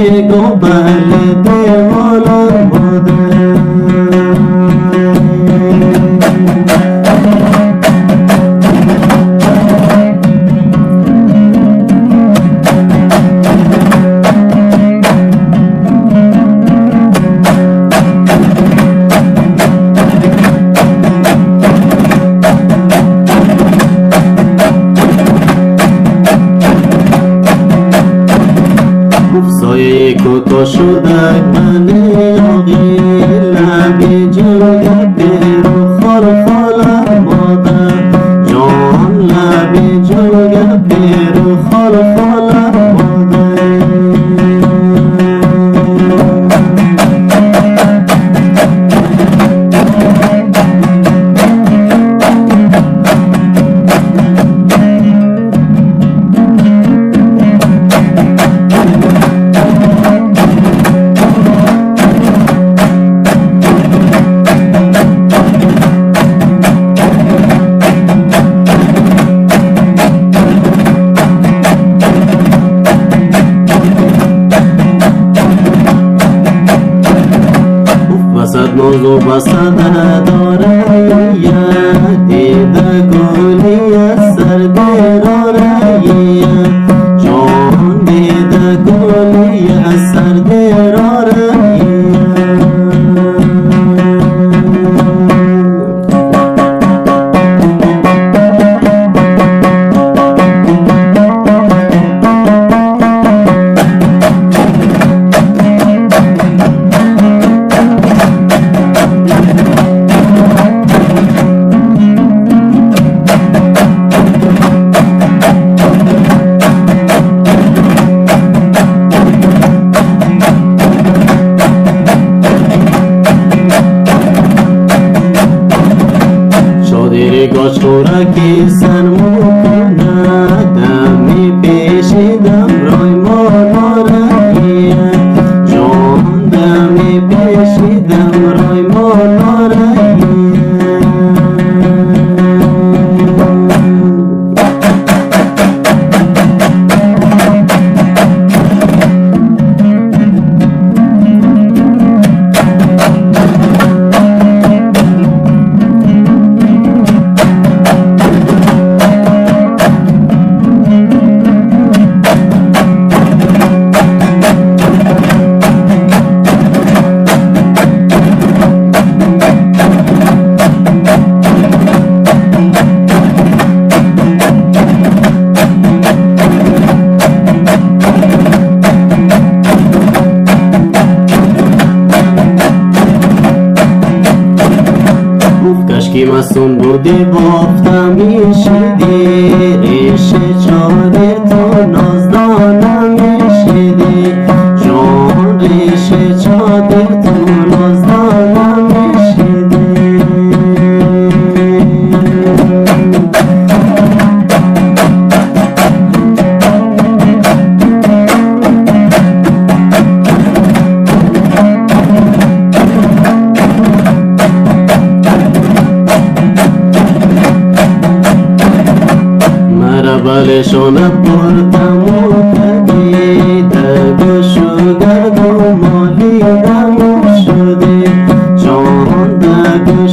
بگو بله دیوالم بوده. سایه کوتاه شدک من آقی لبی جلوگه بیرو خال خال مادر جان لبی جلوگه بیرو خال خال مادر. نوزو بسده داره دیده گلی سر دراره جان دیده گلی سر دراره. گاشورکی سر موکنه دمی پیشیدم رای مالاره جان دمی پیشیدم رای مالاره. کشکی مسون بودی بافتم میشیدی ریش چاره تو نازدانم میشیدی جان ریش چاره تو نازدانم میشیدی. بلشون بردم و پدیده گشو گرد و مالی دمو شده جان دگو